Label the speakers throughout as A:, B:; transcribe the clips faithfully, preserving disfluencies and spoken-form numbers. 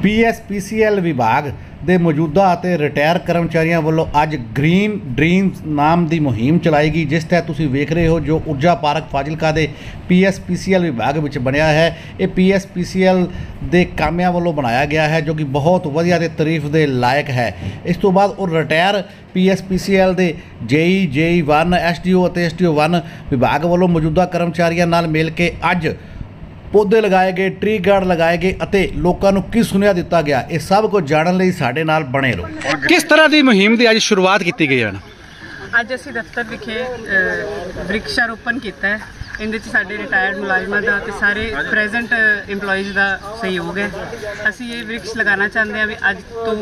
A: ਪੀ S P C L ਵਿਭਾਗ ਦੇ ਮੌਜੂਦਾ ਅਤੇ ਰਿਟਾਇਰ ਕਰਮਚਾਰੀਆਂ ਵੱਲੋਂ ਅੱਜ ਗ੍ਰੀਨ ਡ੍ਰੀਮਸ ਨਾਮ ਦੀ ਮੁਹਿੰਮ ਚਲਾਈ ਗਈ, ਜਿਸ ਤਹਿਤ ਤੁਸੀਂ ਵੇਖ ਰਹੇ ਹੋ ਜੋ ਊਰਜਾ ਪਾਰਕ ਫਾਜ਼ਿਲਕਾ ਦੇ ਪੀ ਐਸ ਪੀ ਸੀ ਐਲ ਵਿਭਾਗ ਵਿੱਚ ਬਣਿਆ ਹੈ। ਇਹ ਪੀ ਐਸ ਪੀ ਸੀ ਐਲ ਦੇ ਕਾਮਿਆਂ ਵੱਲੋਂ ਬਣਾਇਆ ਗਿਆ ਹੈ, ਜੋ ਕਿ ਬਹੁਤ ਵਧੀਆ ਤੇ ਤਾਰੀਫ ਦੇ ਲਾਇਕ ਹੈ। ਇਸ ਤੋਂ ਬਾਅਦ ਉਹ retire P S P C L ਦੇ JE JE one S D O ਅਤੇ ਐਸ ਡੀ ਓ ਵਨ ਵਿਭਾਗ ਵੱਲੋਂ ਮੌਜੂਦਾ ਕਰਮਚਾਰੀਆਂ ਨਾਲ ਮਿਲ ਕੇ ਅੱਜ ਪੌਦੇ लगाए गए, ट्री गार्ड लगाए गए ਅਤੇ ਲੋਕਾਂ ਨੂੰ ਕੀ ਸੁਨੇਹਾ ਦਿੱਤਾ ਗਿਆ, ਇਹ ਸਭ ਕੁਝ ਜਾਣਨ ਲਈ ਸਾਡੇ ਨਾਲ ਬਣੇ ਰਹੋ।
B: ਕਿਸ ਤਰ੍ਹਾਂ ਦੀ ਮੁਹਿੰਮ ਦੀ ਅੱਜ ਸ਼ੁਰੂਆਤ ਕੀਤੀ ਗਈ ਹੈ?
C: ਅੱਜ ਅਸੀਂ ਦਫ਼ਤਰ ਵਿਖੇ ਵ੍ਰਿਕਸ਼ਾਰੋਪਣ ਕੀਤਾ ਹੈ। ਇਹਦੇ 'ਚ ਸਾਡੇ ਰਿਟਾਇਰਡ ਮੁਲਾਜ਼ਮਾਂ ਦਾ ਅਤੇ ਸਾਰੇ ਪ੍ਰੈਜ਼ੈਂਟ ਇੰਪਲੋਈਜ਼ ਦਾ ਸਹਿਯੋਗ ਹੈ। ਅਸੀਂ ਇਹ ਵ੍ਰਿਕਸ਼ ਲਗਾਉਣਾ ਚਾਹੁੰਦੇ ਹਾਂ ਵੀ ਅੱਜ ਤੋਂ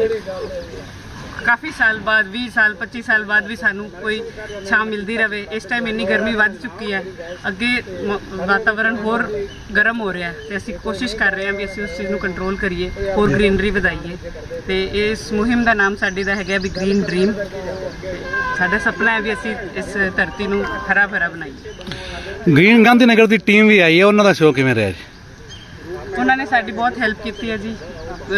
C: ਕਾफ़ी साल बाद बीस साल पच्चीस साल बाद भी सानू कोई छां मिलती रहे। इस टाइम इन्नी गर्मी वध चुकी है, अगे वातावरण होर गर्म हो रहा है, तो असी कोशिश कर रहे हैं भी असी उस चीज़ को कंट्रोल करिए, होर ग्रीनरी वधाइए। तो इस मुहिम का नाम साडी दा है भी ग्रीन ड्रीम। साडा सपना है भी असी इस धरती को हरा भरा बनाइए।
B: ग्रीन गांधीनगर की टीम भी आई है, उन्होंने शो किवें रहा जी?
C: उन्होंने साडी बहुत हेल्प की है जी,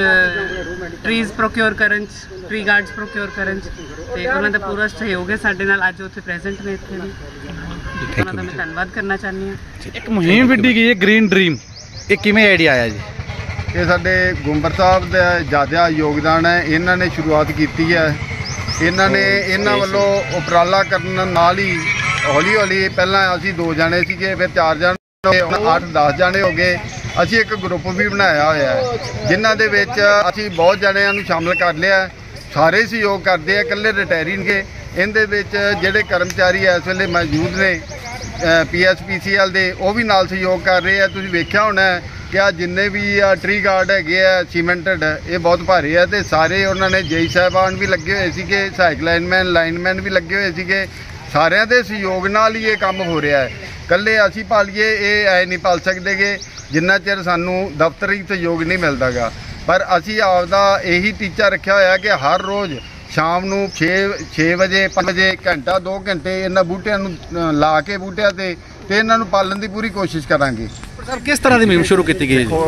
C: ट्रीज़ प्रोक्योर करन च, ट्री गार्ड्स प्रोक्योर करन च, ते उन्हों का पूरा सहयोग है साडे नाल। अज उत्थे प्रेजेंट ने इत्थे भी, उन्हों का मैं धन्नवाद करना चाहनी हूँ।
B: एक मुहिम विड्डी गई है ग्रीन ड्रीम, ये किवें आइडिया आया जी?
D: ये साडे गुंबर साहब का ज़्यादा योगदान है, इन्हों ने शुरुआत की है। इन्हों ने इन्हों वालों उपराला करने नाल ही हौली हौली पहला असी दो जाने सीगे, फिर चार जाने, अठ दस जाने हो गए। असी एक ग्रुप भी बनाया होया है, जिन्हां दे विच असी बहुत जणियां नूं शामिल कर लिया। सारे सहयोग करते हैं, कल्ले रिटायरी ने। इहदे विच जिहड़े कर्मचारी इस वेले मौजूद ने P S P C L दे, वो भी नाल सहयोग कर रहे हैं। तुसीं वेख्या होना कि आ जिन्ने भी ट्री गार्ड हैगे आ सीमेंटेड, ये बहुत भारी है, तो सारे उन्होंने जेई साहबान भी लगे हुए सीगे, सहायक लाइनमैन लाइनमैन भी लगे हुए सीगे। सारिਆਂ ਦੇ सहयोग नाल ही ये काम हो रहा है। कल्ले असी पालीए ये ऐ नहीं पाल सकते गे जिन्ना चिर सानू दफ्तरी सहयोग नहीं मिलता गा। पर असी आपदा यही टीचा रखा होया कि हर रोज़ शाम नू छे छे बजे पाँच बजे घंटा दो घंटे इन्हां बूटियां नू ला के बूटियां ते ते इन्हां नू पालन की पूरी कोशिश करांगे।
B: सर किस तरह की मुहिम शुरू की गई है?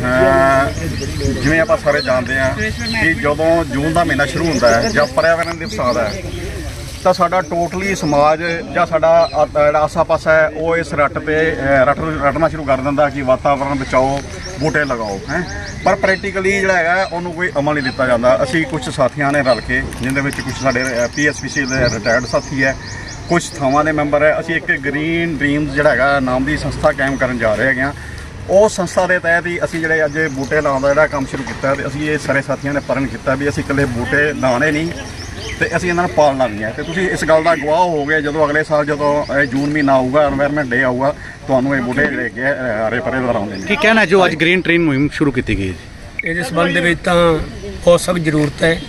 E: जिवें आपां सारे जानते हैं कि जदों जून का महीना शुरू होता है जब पर्यावरण दिवस आता है, तो साडा टोटली समाज ਜਾਂ ਸਾਡਾ ਜਿਹੜਾ ਆਸਾ ਪਾਸਾ ਹੈ ਉਹ ਇਸ ਰੱਟ ਤੇ ਰੱਟ ਰੱਟਣਾ ਸ਼ੁਰੂ ਕਰ ਦਿੰਦਾ ਕਿ ਵਾਤਾਵਰਨ ਬਚਾਓ, ਬੂਟੇ ਲਗਾਓ ਹੈ। ਪਰ ਪ੍ਰੈਕਟੀਕਲੀ ਜਿਹੜਾ ਹੈਗਾ ਉਹਨੂੰ ਕੋਈ ਅਮਲ ਨਹੀਂ ਦਿੱਤਾ ਜਾਂਦਾ। ਅਸੀਂ ਕੁਝ ਸਾਥੀਆਂ ਨੇ ਰਲ ਕੇ, ਜਿਨ੍ਹਾਂ ਵਿੱਚ ਕੁਝ ਸਾਡੇ ਪੀ ਐਸ ਪੀ ਸੀ ਦੇ ਰਿਟਾਇਰਡ ਸਾਥੀ ਹੈ, ਕੁਝ ਥਾਵਾਂ ਦੇ ਮੈਂਬਰ ਹੈ, ਅਸੀਂ ਇੱਕ ਗ੍ਰੀਨ ਡ੍ਰੀਮਸ ਜਿਹੜਾ ਹੈਗਾ ਨਾਮ ਦੀ ਸੰਸਥਾ ਕਾਇਮ ਕਰਨ ਜਾ ਰਹੇ ਹੈਗੇ ਹਾਂ। ਉਹ ਸੰਸਥਾ ਦੇ ਤਹਿਤ ਹੀ ਅਸੀਂ ਜਿਹੜੇ ਅੱਜ ਬੂਟੇ ਲਾਉਣ ਦਾ ਜਿਹੜਾ ਕੰਮ ਸ਼ੁਰੂ ਕੀਤਾ, ਤੇ ਅਸੀਂ ਇਹ ਸਾਰੇ ਸਾਥੀਆਂ ਨੇ ਪਰਨ ਕੀਤਾ ਵੀ ਅਸੀਂ ਇਕੱਲੇ ਬੂਟੇ ਲਾਉਣੇ ਨਹੀਂ ਤੇ ਅਸੀਂ ਇਹਨਾਂ ਨੂੰ ਪਾਲਣਾ ਵੀ ਹੈ। ਤੇ ਤੁਸੀਂ ਇਸ ਗੱਲ ਦਾ ਗਵਾਹ ਹੋ ਗਏ ਜਦੋਂ ਅਗਲੇ ਸਾਲ ਜਦੋਂ ਜੂਨ ਮਹੀਨਾ ਆਊਗਾ, ਐਨਵਾਇਰਨਮੈਂਟ ਡੇ ਆਊਗਾ, ਤੁਹਾਨੂੰ ਇਹ ਬੂਟੇ ਜਿਹੜੇ ਹੈਗੇ ਹਰੇ ਭਰੇ ਨਜ਼ਰ ਆਉਂਦੇ ਨੇ।
B: ਕੀ ਕਹਿਣਾ ਜੋ ਅੱਜ ਗ੍ਰੀਨ ਟ੍ਰੀਨ ਮੁਹਿੰਮ ਸ਼ੁਰੂ ਕੀਤੀ ਗਈ ਹੈ?
F: ਇਹਦੇ ਸੰਬੰਧ ਦੇ ਵਿੱਚ ਤਾਂ ਬਹੁਤ ਸਖਤ ਜ਼ਰੂਰਤ ਹੈ।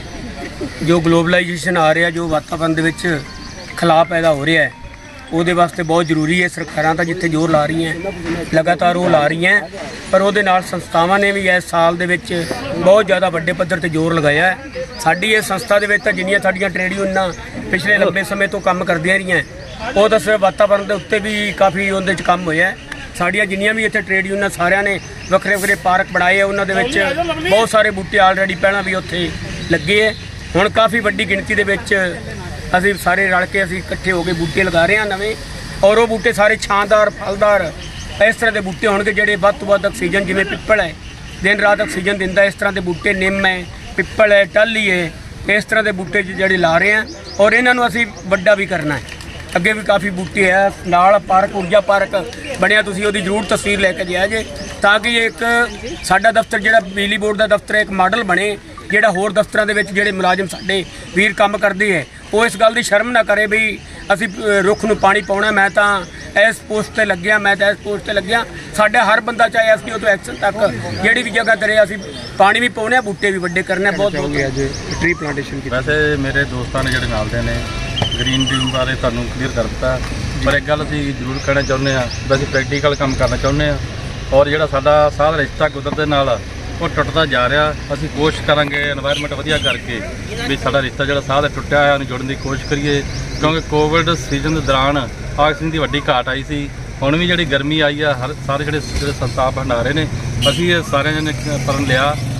F: ਜੋ ਗਲੋਬਲਾਈਜੇਸ਼ਨ ਆ ਰਿਹਾ, ਜੋ ਵਾਤਾਵਰਨ ਦੇ ਵਿੱਚ ਖਲਾਅ ਪੈਦਾ ਹੋ ਰਿਹਾ ਹੈ, ਉਹਦੇ ਵਾਸਤੇ ਬਹੁਤ ਜ਼ਰੂਰੀ ਹੈ। ਸਰਕਾਰਾਂ ਤਾਂ ਜਿੱਥੇ ਜ਼ੋਰ ਲਾ ਰਹੀਆਂ ਲਗਾਤਾਰ ਉਹ ਲਾ ਰਹੀਆਂ, ਪਰ ਉਹਦੇ ਨਾਲ ਸੰਸਥਾਵਾਂ ਨੇ ਵੀ ਇਸ ਸਾਲ ਦੇ ਵਿੱਚ ਬਹੁਤ ਜ਼ਿਆਦਾ ਵੱਡੇ ਪੱਧਰ 'ਤੇ ਜ਼ੋਰ ਲਗਾਇਆ ਹੈ। ਸਾਡੀ ਇਹ ਸੰਸਥਾ ਦੇ ਵਿੱਚ ਤਾਂ ਜਿੰਨੀਆਂ ਸਾਡੀਆਂ ਟ੍ਰੇਡ ਯੂਨੀਅਨਾਂ ਪਿਛਲੇ ਲੰਬੇ ਸਮੇਂ ਤੋਂ ਕੰਮ ਕਰਦੀਆਂ ਰਹੀਆਂ, ਉਹ ਤਾਂ ਸਿਰਫ ਵਾਤਾਵਰਨ ਦੇ ਉੱਤੇ ਵੀ ਕਾਫੀ ਉਹਦੇ 'ਚ ਕੰਮ ਹੋਇਆ। ਸਾਡੀਆਂ ਜਿੰਨੀਆਂ ਵੀ ਇੱਥੇ ਟ੍ਰੇਡ ਯੂਨੀਅਨਾਂ ਸਾਰਿਆਂ ਨੇ ਵੱਖਰੇ ਵੱਖਰੇ ਪਾਰਕ ਬਣਾਏ ਆ, ਉਹਨਾਂ ਦੇ ਵਿੱਚ ਬਹੁਤ ਸਾਰੇ ਬੂਟੇ ਆਲਰੇਡੀ ਪਹਿਲਾਂ ਵੀ ਉੱਥੇ ਲੱਗੇ ਹੈ। ਹੁਣ ਕਾਫੀ ਵੱਡੀ ਗਿਣਤੀ ਦੇ ਵਿੱਚ ਅਸੀਂ ਸਾਰੇ ਰਲ ਕੇ ਅਸੀਂ ਇਕੱਠੇ ਹੋ ਕੇ ਬੂਟੇ ਲਗਾ ਰਹੇ ਹਾਂ ਨਵੇਂ, ਔਰ ਉਹ ਬੂਟੇ ਸਾਰੇ ਛਾਂਦਾਰ ਫਲਦਾਰ ਇਸ ਤਰ੍ਹਾਂ ਦੇ ਬੂਟੇ ਹੋਣਗੇ ਜਿਹੜੇ ਵੱਧ ਤੋਂ ਵੱਧ ਆਕਸੀਜਨ, ਜਿਵੇਂ ਪਿੱਪਲ ਹੈ ਦਿਨ ਰਾਤ ਆਕਸੀਜਨ ਦਿੰਦਾ, ਇਸ ਤਰ੍ਹਾਂ ਦੇ ਬੂਟੇ ਨਿੰਮ ਹੈ, ਪਿੱਪਲ ਹੈ, ਟਾਹਲੀ ਹੈ, ਇਸ ਤਰ੍ਹਾਂ ਦੇ ਬੂਟੇ ਜਿਹੜੇ ਲਾ ਰਹੇ ਹਾਂ, ਔਰ ਇਹਨਾਂ ਨੂੰ ਅਸੀਂ ਵੱਡਾ ਵੀ ਕਰਨਾ ਹੈ। ਅੱਗੇ ਵੀ ਕਾਫੀ ਬੂਟੇ ਹੈ, ਨਾਲ ਪਾਰਕ ਊਰਜਾ ਪਾਰਕ ਬਣਿਆ, ਤੁਸੀਂ ਉਹਦੀ ਜ਼ਰੂਰ ਤਸਵੀਰ ਲੈ ਕੇ ਜਾਇਆ ਜੇ, ਤਾਂ ਕਿ ਇੱਕ ਸਾਡਾ ਦਫ਼ਤਰ ਜਿਹੜਾ ਬਿਜਲੀ ਬੋਰਡ ਦਾ ਦਫ਼ਤਰ ਹੈ ਇੱਕ ਮਾਡਲ ਬਣੇ, ਜਿਹੜਾ ਹੋਰ ਦਫ਼ਤਰਾਂ ਦੇ ਵਿੱਚ ਜਿਹੜੇ ਮੁਲਾਜ਼ਮ ਸਾਡੇ ਵੀਰ ਕੰਮ ਕਰਦੇ ਹੈ ਉਹ ਇਸ ਗੱਲ ਦੀ ਸ਼ਰਮ ਨਾ ਕਰੇ ਵੀ ਅਸੀਂ ਰੁੱਖ ਨੂੰ ਪਾਣੀ ਪਾਉਣਾ। ਮੈਂ ਤਾਂ ਇਸ ਪੋਸਟ 'ਤੇ ਲੱਗਿਆ, ਮੈਂ ਤਾਂ ਇਸ ਪੋਸਟ 'ਤੇ ਲੱਗਿਆ। ਸਾਡਾ ਹਰ ਬੰਦਾ ਚਾਹੇ ਐਸ ਪੀ ਓ ਤੋਂ ਐਕਸ਼ਨ ਤੱਕ ਜਿਹੜੀ ਵੀ ਜਗ੍ਹਾ ਕਰੇ, ਅਸੀਂ ਪਾਣੀ ਵੀ ਪਾਉਣੇ, ਬੂਟੇ ਵੀ ਵੱਡੇ ਕਰਨੇ। ਬਹੁਤ ਬਹੁਤ ਅੱਜ ਟਰੀ ਪਲਾਂਟੇਸ਼ਨ ਕੀਤੀ।
G: ਵੈਸੇ ਮੇਰੇ ਦੋਸਤਾਂ ਨੇ ਜਿਹੜੇ ਨਾਲ ਦੇ ਨੇ ਗ੍ਰੀਨ ਡ੍ਰੀਮ ਬਾਰੇ ਤੁਹਾਨੂੰ ਕਲੀਅਰ ਕਰ ਦਿੱਤਾ, ਪਰ ਇੱਕ ਗੱਲ ਅਸੀਂ ਜ਼ਰੂਰ ਕਹਿਣਾ ਚਾਹੁੰਦੇ ਹਾਂ, ਵੈਸੇ ਪ੍ਰੈਕਟੀਕਲ ਕੰਮ ਕਰਨਾ ਚਾਹੁੰਦੇ ਹਾਂ। ਔਰ ਜਿਹੜਾ ਸਾਡਾ ਸਾਰਾ ਰਿਸ਼ਤਾ ਕੁਦਰਤ ਦੇ ਨਾਲ ਉਹ ਟੁੱਟਦਾ ਜਾ ਰਿਹਾ, ਅਸੀਂ ਕੋਸ਼ਿਸ਼ ਕਰਾਂਗੇ এনवायरमेंट ਵਧੀਆ ਕਰਕੇ ਵੀ ਸਾਡਾ ਰਿਸ਼ਤਾ ਜਿਹੜਾ ਸਾਹ ਦਾ ਟੁੱਟਿਆ ਹੋਇਆ ਉਹਨੂੰ ਜੋੜਨ ਦੀ ਕੋਸ਼ਿਸ਼ ਕਰੀਏ। ਕਿਉਂਕਿ ਕੋਵਿਡ ਸੀਜ਼ਨ ਦੇ ਦੌਰਾਨ ਆਕਸੀਜਨ ਦੀ ਵੱਡੀ ਘਾਟ ਆਈ ਸੀ, ਹੁਣ ਵੀ ਜਿਹੜੀ ਗਰਮੀ ਆਈ ਆ, ਹਰ ਸਾਰੇ ਜਿਹੜੇ ਜਿਹੜੇ ਸੰਸਥਾ ਭੰਡਾਰੇ ਨੇ, ਅਸੀਂ ਇਹ ਸਾਰਿਆਂ ਨੇ ਪਰਨ ਲਿਆ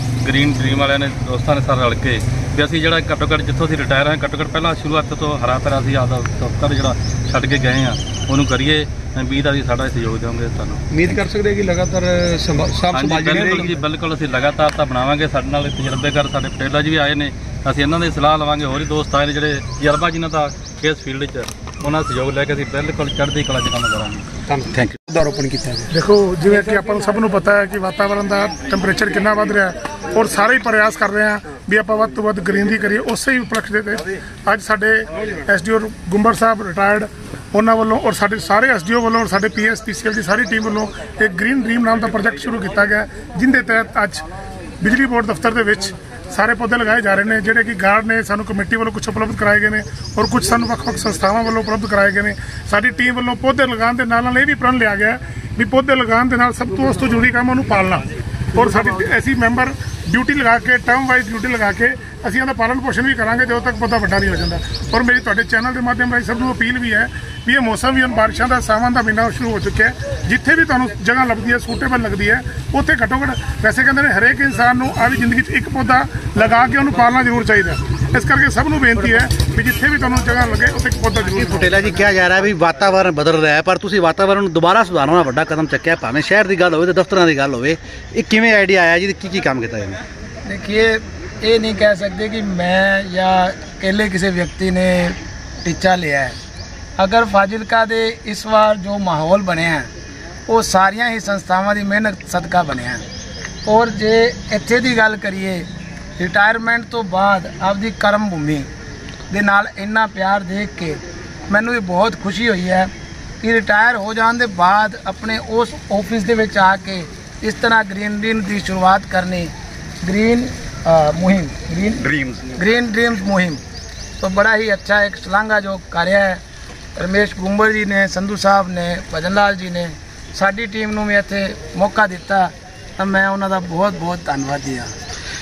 G: ਗ੍ਰੀਨ ਡ੍ਰੀਮ ਵਾਲਿਆਂ ਨੇ ਦੋਸਤਾਂ ਨੇ ਸਾਰੇ ਰਲ ਕੇ ਵੀ ਅਸੀਂ ਜਿਹੜਾ ਘੱਟੋ ਘੱਟ ਜਿੱਥੋਂ ਅਸੀਂ ਰਿਟਾਇਰ ਹਾਂ ਘੱਟੋ ਘੱਟ ਪਹਿਲਾਂ ਸ਼ੁਰੂਆਤ ਤੋਂ ਹਰਾ ਭਰਾ ਅਸੀਂ ਆਪਦਾ ਦਫ਼ਤਰ ਜਿਹੜਾ ਛੱਡ ਕੇ ਗਏ ਆ ਉਹਨੂੰ ਕਰੀਏ। ਉਮੀਦ ਆ ਵੀ ਸਾਡਾ ਸਹਿਯੋਗ ਦੇਵਾਂਗੇ ਤੁਹਾਨੂੰ।
F: ਉਮੀਦ ਕਰ ਸਕਦੇ ਕਿ ਲਗਾਤਾਰ ਸਾਫ
G: ਹਾਂਜੀ
F: ਸਮਾਜ
G: ਬਿਲਕੁਲ ਜੀ ਬਿਲਕੁਲ ਅਸੀਂ ਲਗਾਤਾਰ ਤਾਂ ਬਣਾਵਾਂਗੇ। ਸਾਡੇ ਨਾਲ ਤਜਰਬੇਕਾਰ ਸਾਡੇ ਪਟੇਲਾ ਜੀ ਵੀ ਆਏ ਨੇ, ਅਸੀਂ ਇਹਨਾਂ ਦੀ ਸਲਾਹ ਲਵਾਂਗੇ। ਹੋਰ ਹੀ ਦੋਸਤ ਆਏ ਨੇ ਜਿਹੜੇ ਤਜਰਬਾ ਜਿਨ੍ਹਾਂ ਦਾ ਇਸ ਫੀਲਡ 'ਚ, ਉਹਨਾਂ ਦਾ ਸਹਿਯੋਗ ਲੈ ਕੇ ਅਸੀਂ ਬਿਲਕੁਲ ਚੜ੍ਹਦੀ ਕਲਾ 'ਚ ਕੰਮ ਕਰਾਂਗੇ।
B: Thank you.
F: ਪੌਦਾਰੋਪਣ ਕੀਤਾ ਹੈ।
H: ਦੇਖੋ ਜਿਵੇਂ ਕਿ ਆਪਾਂ ਨੂੰ ਸਭ ਨੂੰ ਪਤਾ ਹੈ ਕਿ ਵਾਤਾਵਰਣ ਦਾ ਟੈਂਪਰੇਚਰ ਕਿੰਨਾ ਵੱਧ ਰਿਹਾ ਔਰ ਸਾਰੇ ਹੀ ਪ੍ਰਯਾਸ ਕਰ ਰਹੇ ਹਾਂ ਵੀ ਆਪਾਂ ਵੱਧ ਤੋਂ ਵੱਧ ਗ੍ਰੀਨਰੀ ਕਰੀਏ। ਉਸੇ ਹੀ ਉਪਲਕਸ਼ ਦੇ ਤੇ ਅੱਜ ਸਾਡੇ ਐਸਡੀਓ ਗੁੰਬਰ ਸਾਹਿਬ ਰਿਟਾਇਰਡ ਉਹਨਾਂ ਵੱਲੋਂ ਔਰ ਸਾਡੇ ਸਾਰੇ ਐਸਡੀਓ ਵੱਲੋਂ ਔਰ ਸਾਡੇ ਪੀਐਸ ਪੀਸੀਐਲ ਦੀ ਸਾਰੀ ਟੀਮ ਵੱਲੋਂ ਇੱਕ ਗ੍ਰੀਨ ਡ੍ਰੀਮ ਨਾਮ ਦਾ ਪ੍ਰੋਜੈਕਟ ਸ਼ੁਰੂ ਕੀਤਾ ਗਿਆ, ਜਿੰਦੇ ਤਹਿਤ ਅੱਜ ਬਿਜਲੀ ਬੋਰਡ ਦਫ਼ਤਰ ਦੇ ਵਿੱਚ ਸਾਰੇ ਪੌਦੇ ਲਗਾਏ ਜਾ ਰਹੇ ਨੇ, ਜਿਹੜੇ ਕਿ ਗਾਰਡ ਨੇ ਸਾਨੂੰ ਕਮੇਟੀ ਵੱਲੋਂ ਕੁਝ ਉਪਲਬਧ ਕਰਾਏ ਗਏ ਨੇ ਔਰ ਕੁਝ ਸਾਨੂੰ ਵੱਖ-ਵੱਖ ਸੰਸਥਾਵਾਂ ਵੱਲੋਂ ਉਪਲਬਧ ਕਰਾਏ ਗਏ ਨੇ। ਸਾਡੀ ਟੀਮ ਵੱਲੋਂ ਪੌਦੇ ਲਗਾਉਣ ਦੇ ਨਾਲ ਨਾਲ ਇਹ ਵੀ ਪ੍ਰਣ ਲਿਆ ਗਿਆ ਵੀ ਪੌਦੇ ਲਗਾਉਣ ਦੇ ਨਾਲ ਸਭ ਤੋਂ ਉਸ ਤੋਂ ਜ਼ਰੂਰੀ ਕੰਮ ਉਹਨੂੰ ਪਾਲਣਾ ਔਰ ਸਾਡੀ ਐਸੀ ਮੈਂਬਰ ਡਿਊਟੀ ਲਗਾ ਕੇ ਟਰਮ ਵਾਈਜ਼ ਡਿਊਟੀ ਲਗਾ ਕੇ ਅਸੀਂ ਇਹਦਾ ਪਾਲਣ ਪੋਸ਼ਣ ਵੀ ਕਰਾਂਗੇ ਜਦੋਂ ਤੱਕ ਪੌਦਾ ਵੱਡਾ ਨਹੀਂ ਹੋ ਜਾਂਦਾ। ਔਰ ਮੇਰੀ ਤੁਹਾਡੇ ਚੈਨਲ ਦੇ ਮਾਧਿਅਮ ਰਾਹੀਂ ਸਭ ਨੂੰ ਅਪੀਲ ਵੀ ਹੈ ਵੀ ਇਹ ਮੌਸਮ ਵੀ ਹੁਣ ਬਾਰਿਸ਼ਾਂ ਦਾ ਸਾਵਣ ਦਾ ਮਹੀਨਾ ਸ਼ੁਰੂ ਹੋ ਚੁੱਕਿਆ ਹੈ। ਜਿੱਥੇ ਵੀ ਤੁਹਾਨੂੰ ਜਗ੍ਹਾ ਲੱਭਦੀ ਹੈ ਸੂਟੇਬਲ ਲੱਗਦੀ ਹੈ ਉੱਥੇ ਘੱਟੋ ਘੱਟ ਵੈਸੇ ਕਹਿੰਦੇ ਨੇ ਹਰੇਕ ਇਨਸਾਨ ਨੂੰ ਆਪਣੀ ਜ਼ਿੰਦਗੀ 'ਚ ਇੱਕ ਪੌਦਾ ਲਗਾ ਕੇ ਉਹਨੂੰ ਪਾਲਣਾ ਜ਼ਰੂਰ ਚਾਹੀਦਾ। ਇਸ ਕਰਕੇ ਸਭ ਨੂੰ ਬੇਨਤੀ ਹੈ ਵੀ ਜਿੱਥੇ ਵੀ ਤੁਹਾਨੂੰ ਜਗ੍ਹਾ ਲੱਗੇ ਉੱਥੇ ਇੱਕ ਪੌਦਾ ਜ਼ਰੂਰ।
B: ਪਟੇਲਾ ਜੀ ਕਿਹਾ ਜਾ ਰਿਹਾ ਵੀ ਵਾਤਾਵਰਨ ਬਦਲ ਰਿਹਾ ਹੈ, ਪਰ ਤੁਸੀਂ ਵਾਤਾਵਰਨ ਨੂੰ ਦੁਬਾਰਾ ਸੁਧਾਰਨ ਦਾ ਵੱਡਾ ਕਦਮ ਚੱਕਿਆ, ਭਾਵੇਂ ਸ਼ਹਿਰ ਦੀ ਗੱਲ ਹੋਵੇ ਤੇ ਦਫ਼ਤਰਾਂ ਦੀ ਗੱਲ ਹੋਵੇ। ਇਹ ਕਿਵੇਂ ਆਈਡੀਆ ਆਇਆ ਜੀ, ਕੀ ਕੀ ਕੰਮ ਕੀਤਾ ਇਹਨੇ?
I: देखिए ये नहीं कह सकते कि मैं या अकेले किसी व्यक्ति ने टीचा लिया है। अगर फाजिलका दे इस बार जो माहौल बने हैं वो सारिया ही संस्थावां दी मेहनत सदका बने हैं। और जे इत्थे दी गल करिए रिटायरमेंट तो बाद आपदी कर्म भूमि दे नाल इन्ना प्यार देख के मैनू भी बहुत खुशी हुई है कि रिटायर हो जाने के बाद अपने उस ऑफिस दे विच आके इस तरह ग्रीन ड्रीम की शुरुआत करनी, ग्रीन मुहिम ग्रीन
E: ड्रीम्स
I: ग्रीन ड्रीम्स मुहिम तो बड़ा ही अच्छा एक शलाघा जो कार्य है। रमेश गुंबर जी ने, संधू साहब ने, भजन लाल जी ने साडी टीम नूं भी इत्थे मौका दिता तो मैं उन्हां दा बहुत बहुत धन्नवादी हाँ।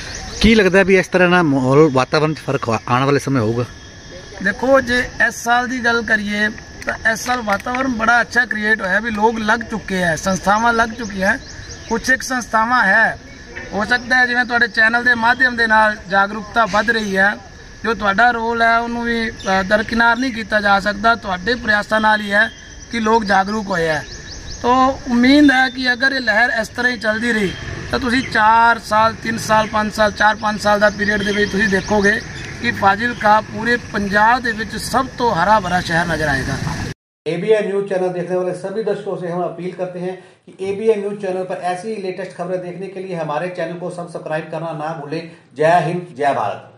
B: ਕੀ ਲੱਗਦਾ ਵੀ ਇਸ ਤਰ੍ਹਾਂ ਨਾਲ ਮਾਹੌਲ ਵਾਤਾਵਰਨ 'ਚ ਫਰਕ ਆਉਣ ਵਾਲੇ ਸਮੇਂ ਹੋਊਗਾ?
I: देखो जे इस साल की गल करिए तो इस साल वातावरण बड़ा अच्छा क्रिएट होया भी लोग लग चुके हैं, संस्थावां लग चुकी हैं। कुछ एक संस्थावां है हो सकता है जिवें तुहाडे चैनल के माध्यम के नाल जागरूकता वध रही है, जो तुहाडा रोल है उन्होंने भी दरकिनार नहीं किया जा सकता। तुहाडे प्रयासां नाल ही है कि लोग जागरूक होए है। तो उम्मीद है कि अगर ये लहर इस तरह ही चलती रही तो तुसीं चार साल तीन साल पाँच साल चार पाँच साल का पीरियड दे विच तुसीं देखोगे कि फाजिलका पूरे पंजाब दे विच सब तो हरा भरा शहर नजर आएगा।
A: एबीएन न्यूज चैनल देखने वाले सभी दर्शकों से हम अपील करते हैं कि एबीएन न्यूज चैनल पर ऐसी लेटेस्ट खबरें देखने के लिए हमारे चैनल को सब्सक्राइब करना ना भूलें। जय हिंद, जय भारत।